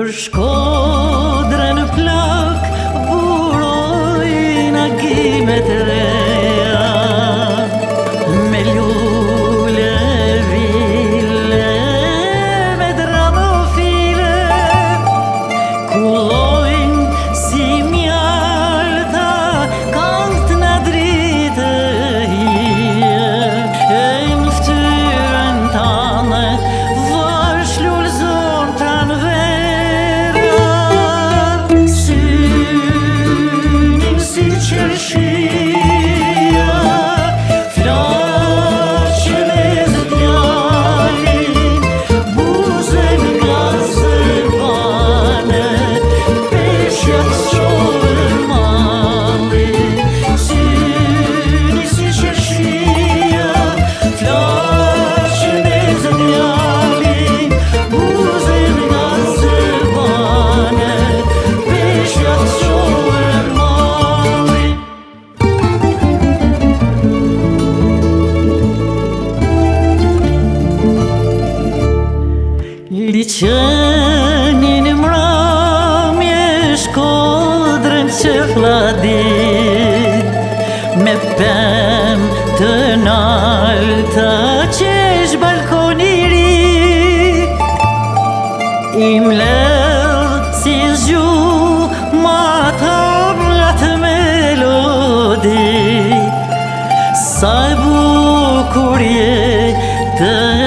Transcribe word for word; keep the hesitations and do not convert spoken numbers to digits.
Shkodrën plak burojnë agimet reja, me lule vile, me dramofile, kullojnë si mjalta kalt në dritë hije, e në ftyrën tane vash lullëzon të në vera, synin si qërshia, flaqën e zëdjalin, buzën nga zërbane, peshjat s'qovën malin, synin si qërshia, flaqën e zëdjalin, buzën nga zërbane, peshjat s'qovën malin. Liqenin mramje Shkodrën që fladit, me pem të nalta qesh balkoni ri, im lërë si zgjumë atë melodi, sa e bukur je të